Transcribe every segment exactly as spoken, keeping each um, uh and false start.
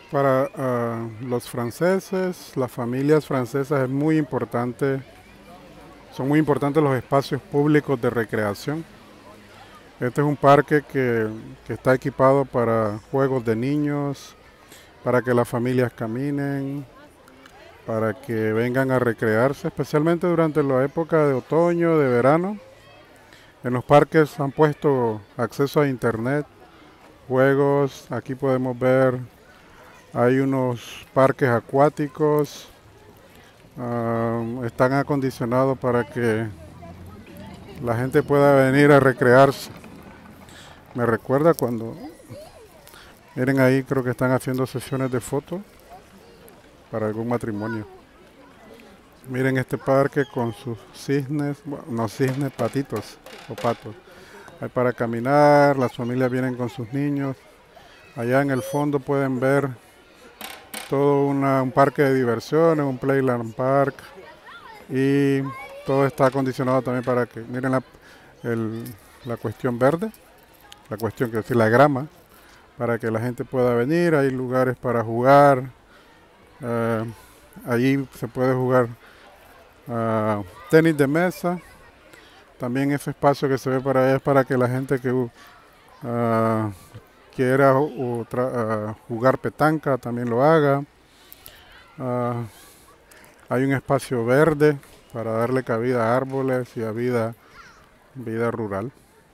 Para ah, los franceses, las familias francesas es muy importante, son muy importantes los espacios públicos de recreación. Este es un parque que, que está equipado para juegos de niños, para que las familias caminen, para que vengan a recrearse, especialmente durante la época de otoño, de verano. En los parques han puesto acceso a internet, juegos, aquí podemos ver, hay unos parques acuáticos, ah, están acondicionados para que la gente pueda venir a recrearse. Me recuerda cuando, miren ahí, creo que están haciendo sesiones de fotos para algún matrimonio. Miren este parque con sus cisnes, bueno, no cisnes, patitos o patos. Hay para caminar, las familias vienen con sus niños. Allá en el fondo pueden ver todo una- un parque de diversiones, un Playland Park. Y todo está acondicionado también para que, miren la, el- la cuestión verde, la cuestión que decir la grama, para que la gente pueda venir. Hay lugares para jugar. eh, Allí se puede jugar ah, tenis de mesa. También ese espacio que se ve para allá es para que la gente que uh, ah, quiera o tra- ah, jugar petanca también lo haga. Ah, Hay un espacio verde para darle cabida a árboles y a vida, vida rural.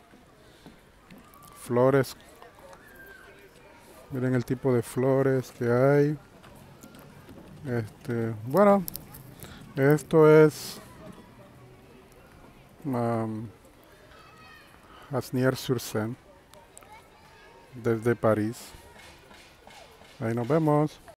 Flores, miren el tipo de flores que hay. Este, bueno, esto es um, Asnières-sur-Seine desde París. Ahí nos vemos.